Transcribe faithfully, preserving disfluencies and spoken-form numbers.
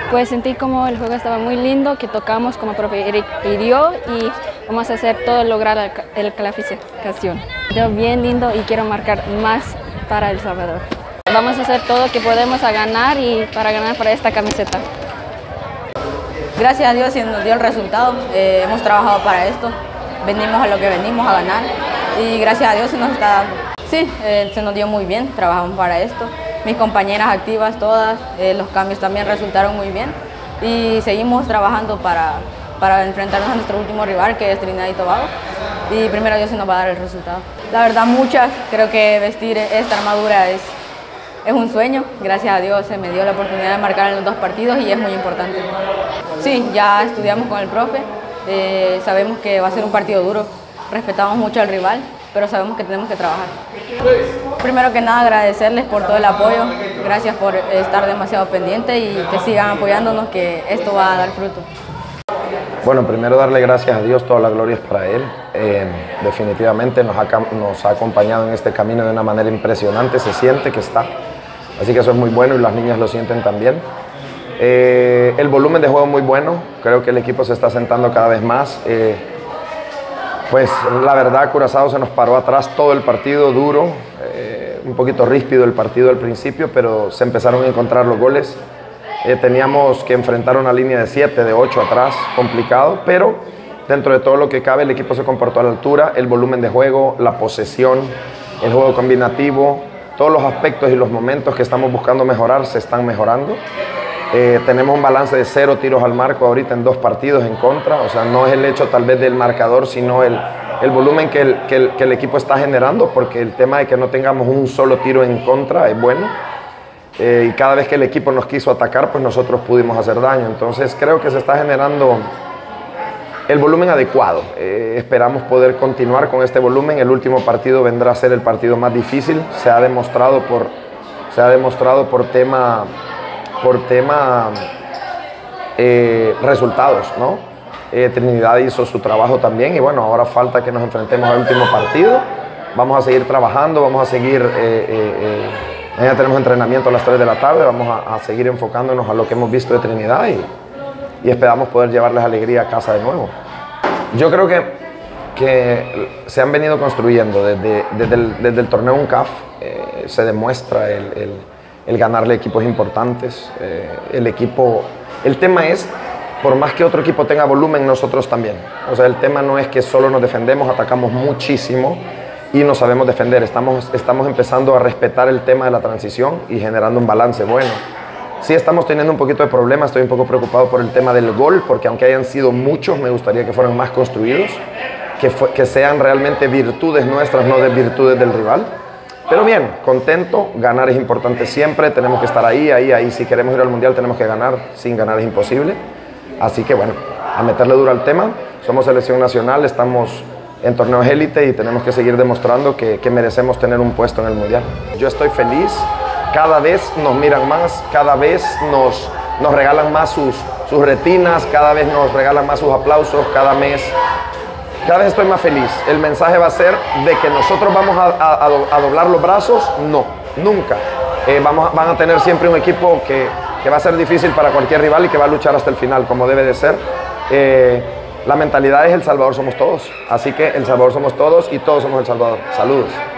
Pues sentí como el juego estaba muy lindo, que tocamos como el profe Eric pidió y vamos a hacer todo lograr la, la clasificación. Yo bien lindo y quiero marcar más para El Salvador. Vamos a hacer todo lo que podemos a ganar y para ganar para esta camiseta. Gracias a Dios se nos dio el resultado, eh, hemos trabajado para esto, venimos a lo que venimos a ganar y gracias a Dios se nos está dando. Sí, eh, se nos dio muy bien, trabajamos para esto, mis compañeras activas todas, eh, los cambios también resultaron muy bien y seguimos trabajando para, para enfrentarnos a nuestro último rival que es Trinidad y Tobago y primero Dios se nos va a dar el resultado. La verdad muchas, creo que vestir esta armadura es Es un sueño, gracias a Dios se me dio la oportunidad de marcar en los dos partidos y es muy importante. Sí, ya estudiamos con el profe, eh, sabemos que va a ser un partido duro, respetamos mucho al rival, pero sabemos que tenemos que trabajar. Primero que nada agradecerles por todo el apoyo, gracias por estar demasiado pendientes y que sigan apoyándonos, que esto va a dar fruto. Bueno, primero darle gracias a Dios, toda la gloria es para Él. Eh, definitivamente nos ha, nos ha acompañado en este camino de una manera impresionante, se siente que está. Así que eso es muy bueno y las niñas lo sienten también. Eh, el volumen de juego muy bueno, creo que el equipo se está sentando cada vez más. Eh, pues la verdad, Curazao se nos paró atrás todo el partido, duro, eh, un poquito ríspido el partido al principio, pero se empezaron a encontrar los goles. Eh, teníamos que enfrentar una línea de siete, de ocho atrás, complicado, pero dentro de todo lo que cabe el equipo se comportó a la altura, el volumen de juego, la posesión, el juego combinativo, todos los aspectos y los momentos que estamos buscando mejorar se están mejorando. Eh, tenemos un balance de cero tiros al marco ahorita en dos partidos en contra, o sea, no es el hecho tal vez del marcador, sino el, el volumen que el, que, el, que el equipo está generando, porque el tema de que no tengamos un solo tiro en contra es bueno. Eh, y cada vez que el equipo nos quiso atacar, pues nosotros pudimos hacer daño. Entonces creo que se está generando el volumen adecuado. Eh, esperamos poder continuar con este volumen. El último partido vendrá a ser el partido más difícil. Se ha demostrado por, se ha demostrado por tema, por tema eh, resultados, ¿no? Eh, Trinidad hizo su trabajo también y bueno, ahora falta que nos enfrentemos al último partido. Vamos a seguir trabajando, vamos a seguir... Eh, eh, eh, Mañana tenemos entrenamiento a las tres de la tarde, vamos a, a seguir enfocándonos a lo que hemos visto de Trinidad y, y esperamos poder llevarles alegría a casa de nuevo. Yo creo que, que se han venido construyendo desde, desde, el, desde el torneo UNCAF, eh, se demuestra el, el, el ganarle equipos importantes, eh, el equipo, el tema es, por más que otro equipo tenga volumen, nosotros también. O sea, el tema no es que solo nos defendemos, atacamos muchísimo, y no sabemos defender, estamos, estamos empezando a respetar el tema de la transición y generando un balance bueno. Sí estamos teniendo un poquito de problemas, estoy un poco preocupado por el tema del gol, porque aunque hayan sido muchos, me gustaría que fueran más construidos, que, fue, que sean realmente virtudes nuestras, no de virtudes del rival. Pero bien, contento, ganar es importante siempre, tenemos que estar ahí, ahí, ahí. Si queremos ir al Mundial tenemos que ganar, sin ganar es imposible. Así que bueno, a meterle duro al tema, somos selección nacional, estamos en torneos élite y tenemos que seguir demostrando que, que merecemos tener un puesto en el Mundial. Yo estoy feliz, cada vez nos miran más, cada vez nos, nos regalan más sus, sus retinas, cada vez nos regalan más sus aplausos, cada mes, cada vez estoy más feliz. El mensaje va a ser de que nosotros vamos a, a, a doblar los brazos, no, nunca. Eh, vamos, van a tener siempre un equipo que, que va a ser difícil para cualquier rival y que va a luchar hasta el final, como debe de ser. Eh, La mentalidad es El Salvador somos todos, así que El Salvador somos todos y todos somos El Salvador. Saludos.